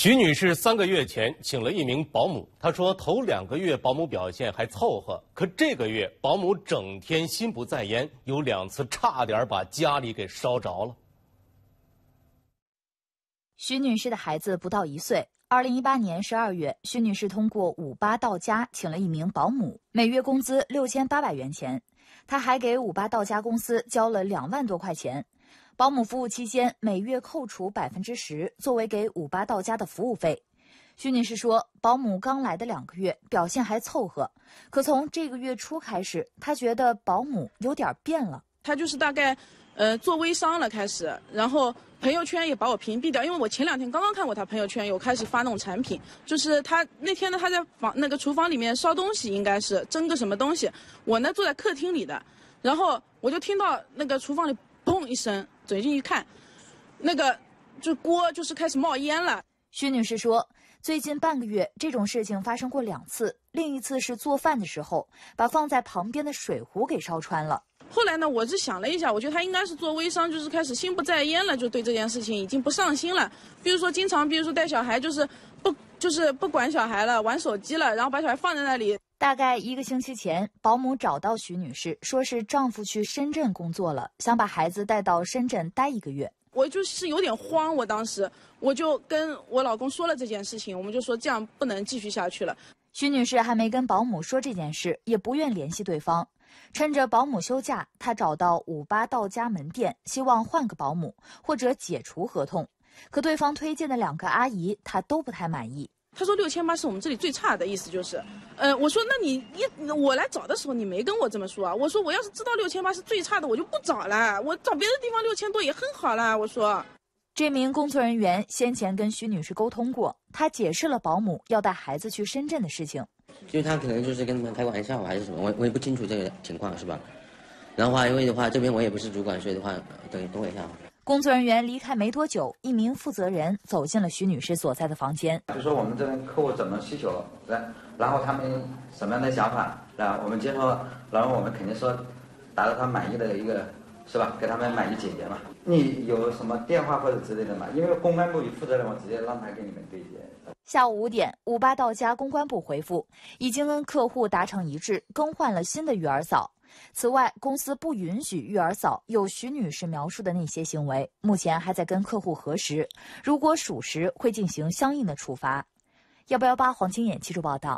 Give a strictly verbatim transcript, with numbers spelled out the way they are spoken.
徐女士三个月前请了一名保姆，她说头两个月保姆表现还凑合，可这个月保姆整天心不在焉，有两次差点把家里给烧着了。 徐女士的孩子不到一岁。二零一八年十二月，徐女士通过五八到家请了一名保姆，每月工资六千八百元钱。她还给五八到家公司交了两万多块钱。保姆服务期间每月扣除百分之十，作为给五八到家的服务费。徐女士说，保姆刚来的两个月表现还凑合，可从这个月初开始，她觉得保姆有点变了。 她就是大概，呃，做微商了开始，然后朋友圈也把我屏蔽掉，因为我前两天刚刚看过她朋友圈有开始发那种产品，就是她那天呢，她在房那个厨房里面烧东西，应该是蒸个什么东西，我呢坐在客厅里的，然后我就听到那个厨房里砰一声。走进一看，那个就锅就是开始冒烟了。 徐女士说，最近半个月这种事情发生过两次，另一次是做饭的时候把放在旁边的水壶给烧穿了。 后来呢，我是想了一下，我觉得她应该是做微商，就是开始心不在焉了，就对这件事情已经不上心了。比如说经常，比如说带小孩，就是不就是不管小孩了，玩手机了，然后把小孩放在那里。 大概一个星期前，保姆找到徐女士，说是丈夫去深圳工作了，想把孩子带到深圳待一个月。 我就是有点慌，我当时我就跟我老公说了这件事情，我们就说这样不能继续下去了。 徐女士还没跟保姆说这件事，也不愿联系对方。趁着保姆休假，她找到五八到家门店，希望换个保姆或者解除合同。可对方推荐的两个阿姨，她都不太满意。 他说六千八是我们这里最差的，意思就是，呃，我说那你一我来找的时候你没跟我这么说啊？我说我要是知道六千八是最差的，我就不找了，我找别的地方六千多也很好了。我说， 这名工作人员先前跟徐女士沟通过，他解释了保姆要带孩子去深圳的事情， 就是他可能就是跟他们开玩笑还是什么，我我也不清楚这个情况是吧？然后的话，因为的话这边我也不是主管，所以的话，等等我一下。 工作人员离开没多久，一名负责人走进了徐女士所在的房间。 就说我们这边客户怎么需求，然然后他们什么样的想法，然后我们接受，然后我们肯定说达到他满意的一个，是吧？给他们满意解决嘛。你有什么电话或者之类的吗？因为公关部负责人，我直接让他跟你们对接。 下午五点，五八到家公关部回复，已经跟客户达成一致，更换了新的育儿嫂。此外，公司不允许育儿嫂有徐女士描述的那些行为，目前还在跟客户核实，如果属实，会进行相应的处罚。幺八幺八黄金眼记者报道。